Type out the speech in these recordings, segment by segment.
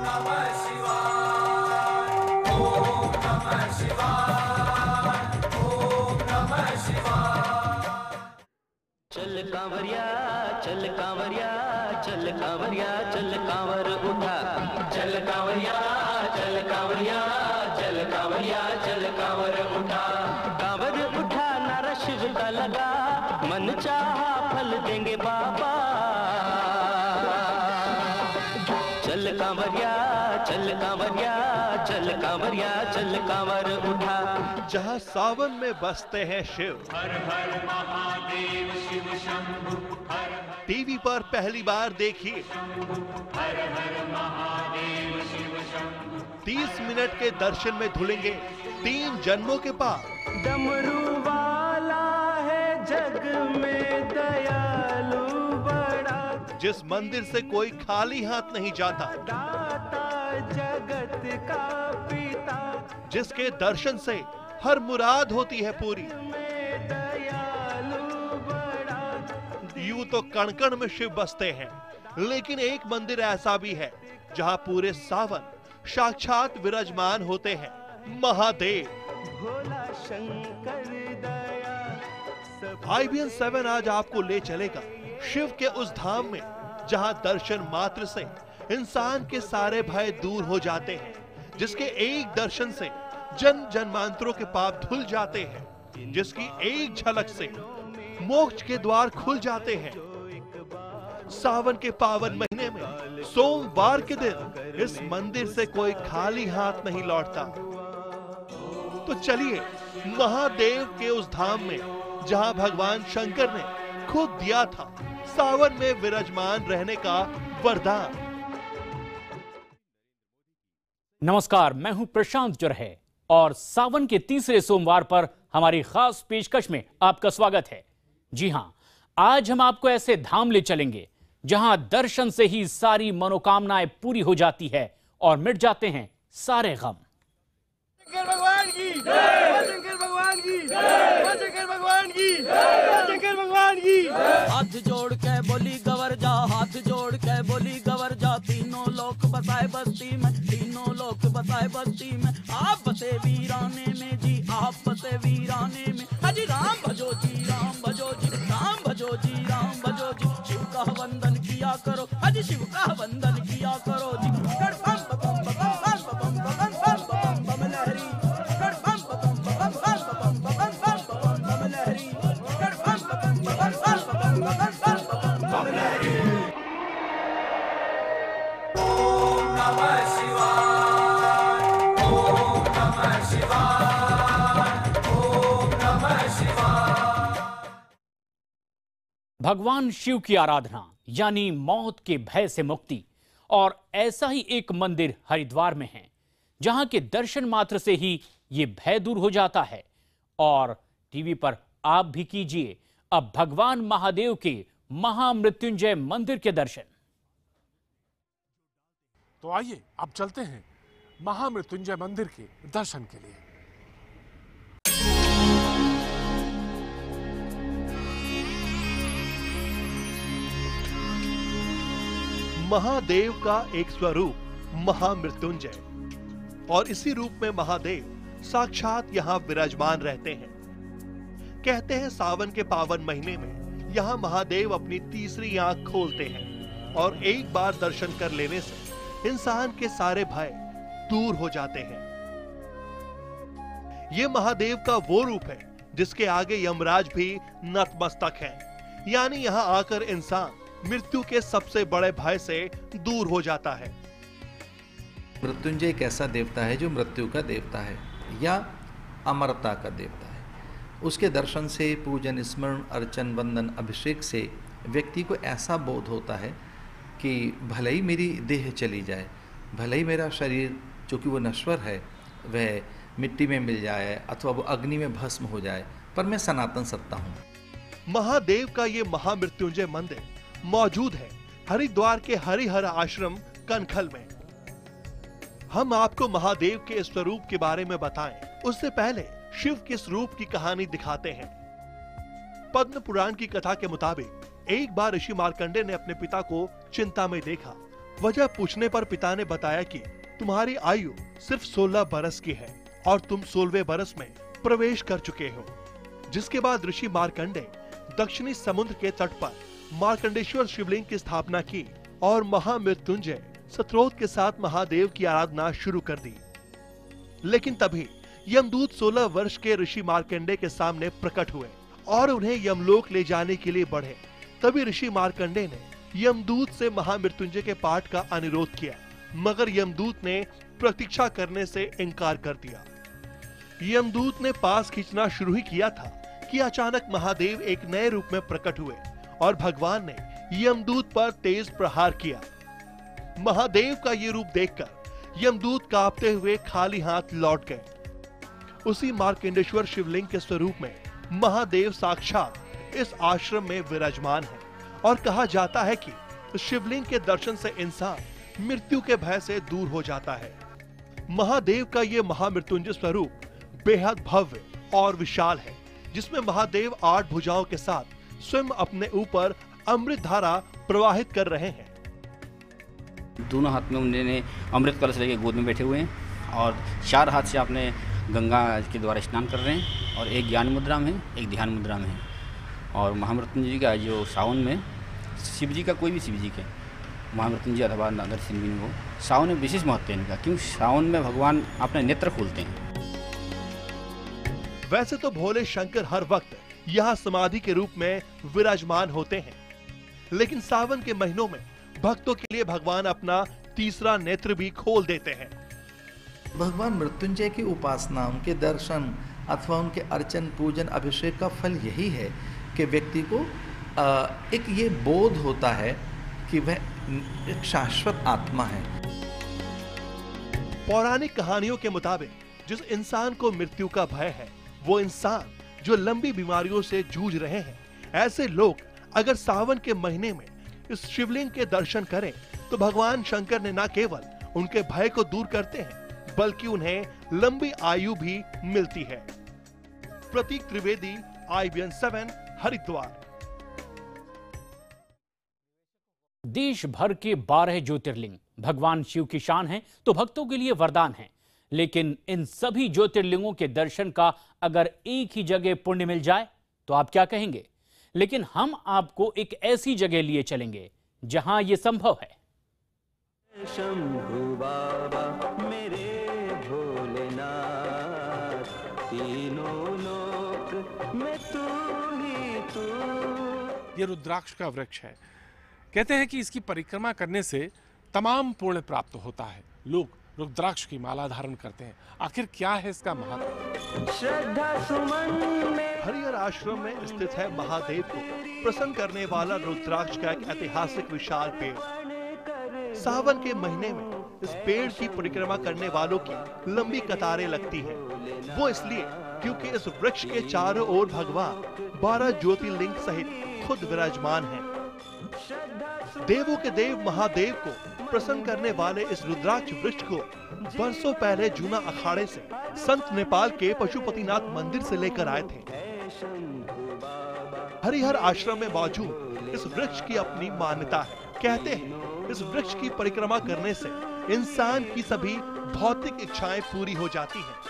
चल कांवरिया चल कांवरिया चल कांवरिया चल कांवर उठा। चल कांवरिया चल कांवरिया चल कांवरिया चल कांवर उठा। कांवर उठा नारा शिव का लगा, मन चाहा फल देंगे बाबा। चल कांवरिया चल कांवरिया चल कांवरिया चल कांवर उठा। जहाँ सावन में बसते हैं शिव, हर हर महादेव शिव शंभु हर टीवी पर पहली बार देखिए। हर हर महादेव शिव शंभु 30 मिनट के दर्शन में धुलेंगे 3 जन्मों के पाप। डमरू वाला है जग में दयालु बड़ा, जिस मंदिर से कोई खाली हाथ नहीं जाता, दाता जगत का पिता, जिसके दर्शन से हर मुराद होती है पूरी। में दयालु बड़ा। यूं तो कण कण में शिव बसते हैं, लेकिन एक मंदिर ऐसा भी है जहां पूरे सावन साक्षात विराजमान होते हैं महादेव। भोला शंकर दया सब IBN 7 आज आपको ले चलेगा शिव के उस धाम में जहां दर्शन मात्र से इंसान के सारे भय दूर हो जाते हैं, जिसके एक दर्शन से जन जन्मांतरों के पाप धुल जाते हैं, जिसकी एक झलक से मोक्ष के द्वार खुल जाते हैं। सावन के पावन महीने में सोमवार के दिन इस मंदिर से कोई खाली हाथ नहीं लौटता। तो चलिए महादेव के उस धाम में जहां भगवान शंकर ने खुद दिया था सावन में विराजमान रहने का वरदान। नमस्कार, मैं हूं प्रशांत जुरहे और सावन के तीसरे सोमवार पर हमारी खास पेशकश में आपका स्वागत है। जी हां, आज हम आपको ऐसे धाम ले चलेंगे जहां दर्शन से ही सारी मनोकामनाएं पूरी हो जाती है और मिट जाते हैं सारे गम। शंकर भगवान की जय, शंकर भगवान की जय, शंकर भगवान की जय, शंकर भगवान की। हाथ जोड़ के बोली गवर जा, हाथ जोड़ के बोली गवर जा। तीनों लोक बसाए बस्ती में, तीनों लोक बसाए बस्ती में। आप बसे वीराने में जी, आप बसे वीराने में। हजी राम भजो जी, राम भजो जी, राम भजो जी, राम भजो जी। शिव का वंदन किया करो, हजी शिव का वंदन किया करो जी। भगवान शिव की आराधना यानी मौत के भय से मुक्ति, और ऐसा ही एक मंदिर हरिद्वार में है जहां के दर्शन मात्र से ही ये भय दूर हो जाता है। और टीवी पर आप भी कीजिए अब भगवान महादेव के महामृत्युंजय मंदिर के दर्शन। तो आइए अब चलते हैं महामृत्युंजय मंदिर के दर्शन के लिए। महादेव का एक स्वरूप महामृत्युंजय, और इसी रूप में महादेव साक्षात यहाँ विराजमान रहते हैं। कहते हैं सावन के पावन महीने में यहाँ महादेव अपनी तीसरी आंख खोलते हैं और एक बार दर्शन कर लेने से इंसान के सारे भय दूर हो जाते हैं। ये महादेव का वो रूप है जिसके आगे यमराज भी नतमस्तक है, यानी यहाँ आकर इंसान मृत्यु के सबसे बड़े भय से दूर हो जाता है। मृत्युंजय एक ऐसा देवता है जो मृत्यु का देवता है या अमरता का देवता है। उसके दर्शन से, पूजन, स्मरण, अर्चन, वंदन, अभिषेक से व्यक्ति को ऐसा बोध होता है कि भले ही मेरी देह चली जाए, भले ही मेरा शरीर जो कि वो नश्वर है वह मिट्टी में मिल जाए अथवा वो अग्नि में भस्म हो जाए, पर मैं सनातन सत्ता हूँ। महादेव का ये महामृत्युंजय मंदिर मौजूद है हरिद्वार के हरिहर आश्रम कनखल में। हम आपको महादेव के स्वरूप के बारे में बताएं, उससे पहले शिव के स्वरूप की कहानी दिखाते हैं। पद्म पुराण की कथा के मुताबिक एक बार ऋषि मार्कंडेय ने अपने पिता को चिंता में देखा वजह पूछने पर पिता ने बताया कि तुम्हारी आयु सिर्फ 16 बरस की है और तुम 16वें बरस में प्रवेश कर चुके हो। जिसके बाद ऋषि मार्कंडे दक्षिणी समुद्र के तट पर मार्कंडेश्वर शिवलिंग की स्थापना की और महामृत्युंजय स्तोत्र के साथ महादेव की आराधना शुरू कर दी। लेकिन तभी यमदूत 16 वर्ष के ऋषि मार्कंडे के सामने प्रकट हुए और उन्हें यमलोक ले जाने के लिए बढ़े। तभी ऋषि मार्कंडे ने यमदूत से महामृत्युंजय के पाठ का अनुरोध किया, मगर यमदूत ने प्रतीक्षा करने से इनकार कर दिया। यमदूत ने पास खींचना शुरू ही किया था कि अचानक महादेव एक नए रूप में प्रकट हुए और भगवान ने यमदूत पर तेज प्रहार किया। महादेव का ये रूप देखकर यमदूत कांपते हुए खाली हाथ लौट गए। उसी मार्कंडेश्वर शिवलिंग के स्वरूप में महादेव साक्षात इस आश्रम में विराजमान है और कहा जाता है कि शिवलिंग के दर्शन से इंसान मृत्यु के भय से दूर हो जाता है। महादेव का ये महामृत्युंजय स्वरूप बेहद भव्य और विशाल है, जिसमें महादेव 8 भुजाओं के साथ स्वयं अपने ऊपर अमृत धारा प्रवाहित कर रहे हैं। दोनों हाथ में उन्होंने अमृत कलश लेके गोद में बैठे हुए हैं और 4 हाथ से अपने गंगा के द्वारा स्नान कर रहे हैं और एक ज्ञान मुद्रा में है, एक ध्यान मुद्रा में है। और महामृत्युंजय जी का जो सावन में शिव जी का कोई भी शिव जी के महामृत्युंजय अथवा नरसिंह हो, सावन में विशेष महत्व है इनका, क्योंकि सावन में भगवान अपने नेत्र खोलते हैं। वैसे तो भोले शंकर हर वक्त यहाँ समाधि के रूप में विराजमान होते हैं, लेकिन सावन के महीनों में भक्तों के लिए भगवान अपना तीसरा नेत्र भी खोल देते हैं। भगवान मृत्युंजय की उपासना, उनके दर्शन अथवा उनके अर्चन पूजन अभिषेक का फल यही है कि व्यक्ति को एक ये बोध होता है कि वह एक शाश्वत आत्मा है। पौराणिक कहानियों के मुताबिक जिस इंसान को मृत्यु का भय है, वो इंसान जो लंबी बीमारियों से जूझ रहे हैं, ऐसे लोग अगर सावन के महीने में इस शिवलिंग के दर्शन करें तो भगवान शंकर ने न केवल उनके भय को दूर करते हैं, बल्कि उन्हें लंबी आयु भी मिलती है। प्रतीक त्रिवेदी, IBN 7, हरिद्वार। देश भर के 12 ज्योतिर्लिंग भगवान शिव की शान हैं, तो भक्तों के लिए वरदान हैं। लेकिन इन सभी ज्योतिर्लिंगों के दर्शन का अगर एक ही जगह पुण्य मिल जाए तो आप क्या कहेंगे? लेकिन हम आपको एक ऐसी जगह लिए चलेंगे जहां यह संभव है। शंभु बाबा मेरे भोलेनाथ, तीनों लोक में तू ही तू। ये रुद्राक्ष का वृक्ष है। कहते हैं कि इसकी परिक्रमा करने से तमाम पुण्य प्राप्त होता है। लोग रुद्राक्ष की माला धारण करते हैं। आखिर क्या है इसका महत्व? श्रद्धा सुमन में हरिहर आश्रम में स्थित है महादेव को प्रसन्न करने वाला रुद्राक्ष का एक ऐतिहासिक विशाल पेड़। सावन के महीने में इस पेड़ की परिक्रमा करने वालों की लंबी कतारें लगती हैं। वो इसलिए क्योंकि इस वृक्ष के चारों ओर भगवान 12 ज्योतिर्लिंग सहित खुद विराजमान हैं। देवों के देव महादेव को प्रसन्न करने वाले इस रुद्राक्ष वृक्ष को वर्षों पहले जूना अखाड़े से संत नेपाल के पशुपतिनाथ मंदिर से लेकर आए थे। हरिहर आश्रम में मौजूद इस वृक्ष की अपनी मान्यता है। कहते हैं इस वृक्ष की परिक्रमा करने से इंसान की सभी भौतिक इच्छाएं पूरी हो जाती हैं।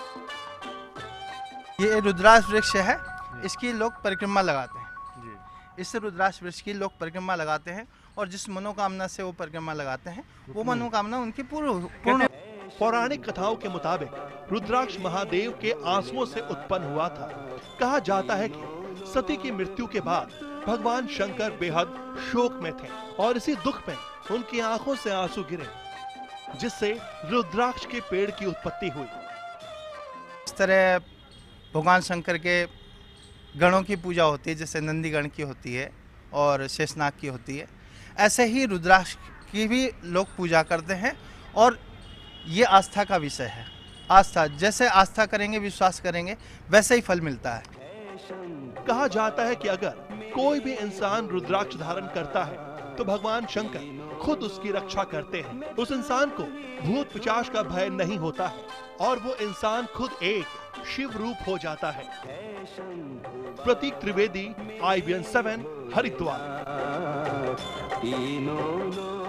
ये रुद्राक्ष वृक्ष है, इसकी लोग परिक्रमा लगाते हैं। इससे रुद्राक्ष वृक्ष की लोग परिक्रमा लगाते हैं और जिस मनोकामना से वो परिक्रमा लगाते हैं वो मनोकामना उनकी पूर्ण। पौराणिक कथाओं के मुताबिक रुद्राक्ष महादेव के आंसुओं से उत्पन्न हुआ था। कहा जाता है कि सती की मृत्यु के बाद भगवान शंकर बेहद शोक में थे और इसी दुख में उनकी आंखों से आंसू गिरे, जिससे रुद्राक्ष के पेड़ की उत्पत्ति हुई। इस तरह भगवान शंकर के गणों की पूजा होती है, जैसे नंदी गण की होती है और शेषनाग की होती है, ऐसे ही रुद्राक्ष की भी लोग पूजा करते हैं और ये आस्था का विषय है। आस्था, जैसे आस्था करेंगे, विश्वास करेंगे, वैसे ही फल मिलता है। कहा जाता है कि अगर कोई भी इंसान रुद्राक्ष धारण करता है तो भगवान शंकर खुद उसकी रक्षा करते हैं। उस इंसान को भूत पिशाच का भय नहीं होता है और वो इंसान खुद एक शिव रूप हो जाता है। प्रतीक त्रिवेदी, IBN 7, हरिद्वार।